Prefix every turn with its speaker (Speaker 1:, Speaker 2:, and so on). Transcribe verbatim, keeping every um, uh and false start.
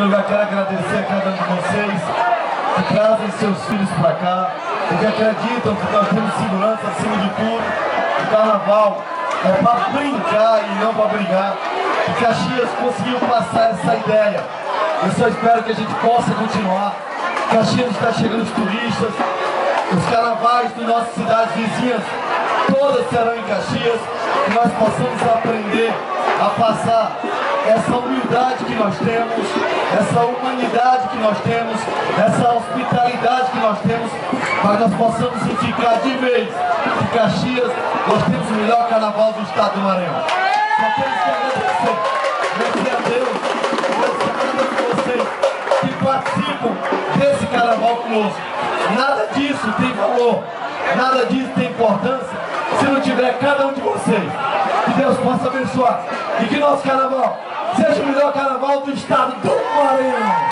Speaker 1: primeiro lugar, quero agradecer a cada um de vocês que trazem seus filhos para cá e que acreditam que nós temos segurança acima de tudo. O carnaval é para brincar e não para brigar. E Caxias conseguiu passar essa ideia. Eu só espero que a gente possa continuar. Caxias está chegando os turistas, os carnavais das nossas cidades vizinhas, todas serão em Caxias, que nós possamos aprender a passar essa humildade que nós temos, essa humanidade que nós temos, essa hospitalidade que nós temos, para que nós possamos ficar de vez que Caxias, nós temos o melhor carnaval do estado do Maranhão. Só temos que agradecer, agradecer a Deus, agradecer a cada um de vocês que participam desse carnaval conosco. Nada disso tem valor, nada disso tem importância se não tiver cada um de vocês. Que Deus possa abençoar e que nosso carnaval seja o melhor carnaval do estado do Maranhão.